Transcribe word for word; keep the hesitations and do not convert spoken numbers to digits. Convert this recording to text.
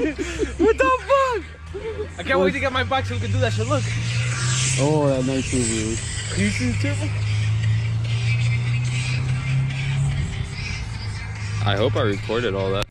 What the fuck? I can't wait to get my bike so we can do that shit. Look. Oh, that nice turbo. Do you see the turbo? I hope I recorded all that.